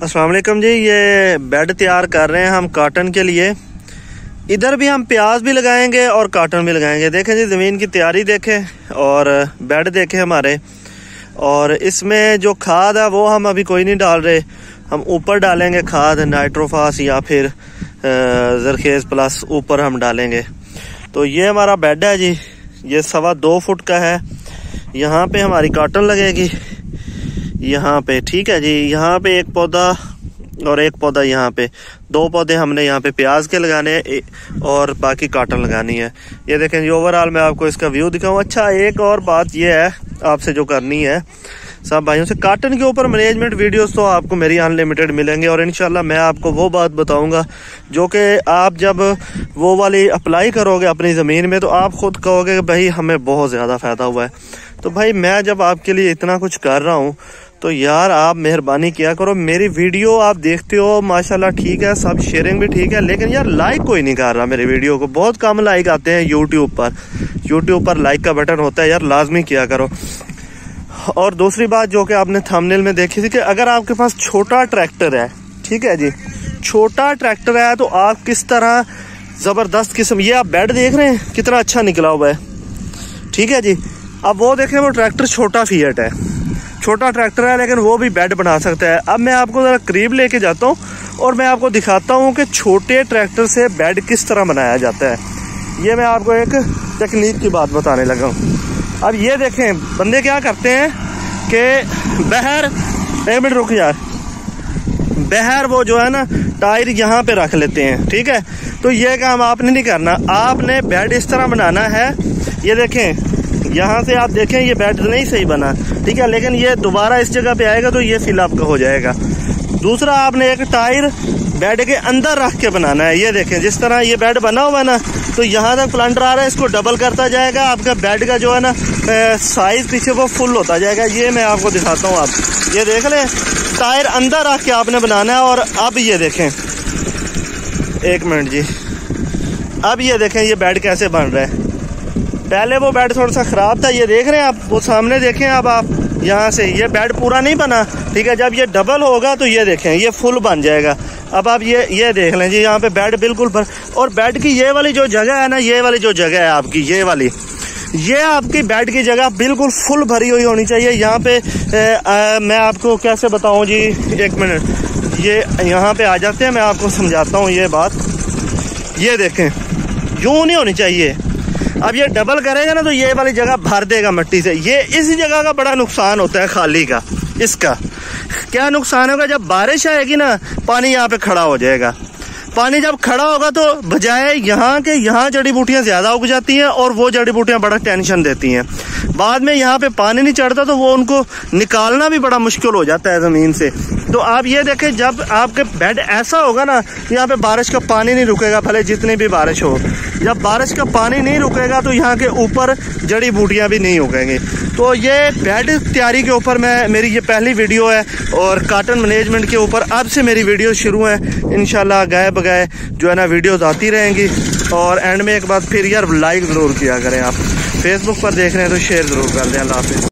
अस्सलाम वालेकुम जी। ये बेड तैयार कर रहे हैं हम कॉटन के लिए। इधर भी हम प्याज भी लगाएंगे और कॉटन भी लगाएंगे। देखें जी, ज़मीन की तैयारी देखें और बेड देखें हमारे। और इसमें जो खाद है वो हम अभी कोई नहीं डाल रहे, हम ऊपर डालेंगे खाद, नाइट्रोफास या फिर जरखेज प्लस ऊपर हम डालेंगे। तो ये हमारा बेड है जी, ये 2.25 फुट का है। यहाँ पे हमारी कॉटन लगेगी यहाँ पे, ठीक है जी। यहाँ पे एक पौधा और एक पौधा, यहाँ पे 2 पौधे हमने यहाँ पे प्याज के लगाने हैं और बाकी कॉटन लगानी है। ये देखें जी, ओवरऑल मैं आपको इसका व्यू दिखाऊं। अच्छा, एक और बात ये है आपसे जो करनी है सब भाइयों से, कॉटन के ऊपर मैनेजमेंट वीडियोस तो आपको मेरी अनलिमिटेड मिलेंगे और इंशाल्लाह मैं आपको वो बात बताऊंगा जो कि आप जब वो वाली अप्लाई करोगे अपनी ज़मीन में तो आप खुद कहोगे कि भाई हमें बहुत ज़्यादा फ़ायदा हुआ है। तो भाई मैं जब आपके लिए इतना कुछ कर रहा हूँ तो यार आप मेहरबानी किया करो। मेरी वीडियो आप देखते हो माशाल्लाह, ठीक है, सब शेयरिंग भी ठीक है, लेकिन यार लाइक कोई नहीं कर रहा मेरी वीडियो को। बहुत कम लाइक आते हैं यूट्यूब पर लाइक का बटन होता है यार, लाजमी किया करो। और दूसरी बात जो कि आपने थंबनेल में देखी थी कि अगर आपके पास छोटा ट्रैक्टर है, ठीक है जी, छोटा ट्रैक्टर है तो आप किस तरह ज़बरदस्त किस्म, ये आप बेड देख रहे हैं कितना अच्छा निकला हुआ है, ठीक है जी। अब वो देखें, वो ट्रैक्टर छोटा फिएट है, छोटा ट्रैक्टर है, लेकिन वो भी बेड बना सकता है। अब मैं आपको ज़रा करीब लेके जाता हूँ और मैं आपको दिखाता हूँ कि छोटे ट्रैक्टर से बेड किस तरह बनाया जाता है। ये मैं आपको एक टेक्निक की बात बताने लगा हूँ। अब ये देखें, बंदे क्या करते हैं कि बहर, एक मिनट रुक यार, बहर वो जो है ना टायर यहाँ पे रख लेते हैं, ठीक है। तो ये काम आपने नहीं करना, आपने बेड इस तरह बनाना है। ये देखें, यहाँ से आप देखें ये बेड नहीं सही बना, ठीक है, लेकिन ये दोबारा इस जगह पे आएगा तो ये फिलअप हो जाएगा। दूसरा, आपने एक टायर बेड के अंदर रख के बनाना है। ये देखें, जिस तरह ये बेड बना हुआ है ना, तो यहाँ तक प्लांटर आ रहा है, इसको डबल करता जाएगा, आपका बेड का जो है ना साइज पीछे वो फुल होता जाएगा। ये मैं आपको दिखाता हूँ, आप ये देख लें, टायर अंदर रख के आपने बनाना है। और अब ये देखें, एक मिनट जी, अब ये देखें ये बेड कैसे बन रहा है। पहले वो बेड थोड़ा सा ख़राब था, ये देख रहे हैं आप, वो सामने देखें। अब आप यहाँ से, ये बेड पूरा नहीं बना, ठीक है। जब ये डबल होगा तो ये देखें ये फुल बन जाएगा। अब आप ये देख लें जी, यहाँ पे बेड बिल्कुल भर, और बेड की ये वाली जो जगह है ना, ये वाली जो जगह है आपकी, ये वाली, ये आपकी बेड की जगह बिल्कुल फुल भरी हुई होनी चाहिए। यहाँ पे मैं आपको कैसे बताऊँ जी, एक मिनट, ये यहाँ पे आ जाते हैं, मैं आपको समझाता हूँ ये बात। ये देखें, यूँ नहीं होनी चाहिए। अब ये डबल करेगा ना तो ये वाली जगह भर देगा मिट्टी से। ये इसी जगह का बड़ा नुकसान होता है खाली का। इसका क्या नुकसान होगा, जब बारिश आएगी ना पानी यहाँ पे खड़ा हो जाएगा। पानी जब खड़ा होगा तो बजाय यहाँ के, यहाँ जड़ी बूटियाँ ज़्यादा उग जाती हैं और वो जड़ी बूटियाँ बड़ा टेंशन देती हैं। बाद में यहाँ पे पानी नहीं चढ़ता तो वो उनको निकालना भी बड़ा मुश्किल हो जाता है ज़मीन से। तो आप ये देखें, जब आपके बेड ऐसा होगा ना, यहाँ पे बारिश का पानी नहीं रुकेगा, भले जितनी भी बारिश हो। जब बारिश का पानी नहीं रुकेगा तो यहाँ के ऊपर जड़ी बूटियाँ भी नहीं उगेंगी। तो ये बेड तैयारी के ऊपर मेरी ये पहली वीडियो है और कॉटन मैनेजमेंट के ऊपर अब से मेरी वीडियो शुरू है। इंशाल्लाह गाए बगाए जो है ना वीडियोस आती रहेंगी। और एंड में एक बात फिर यार, लाइक ज़रूर किया करें। आप फेसबुक पर देख रहे हैं तो शेयर ज़रूर कर दें। अल्लाह हाफ़िज़।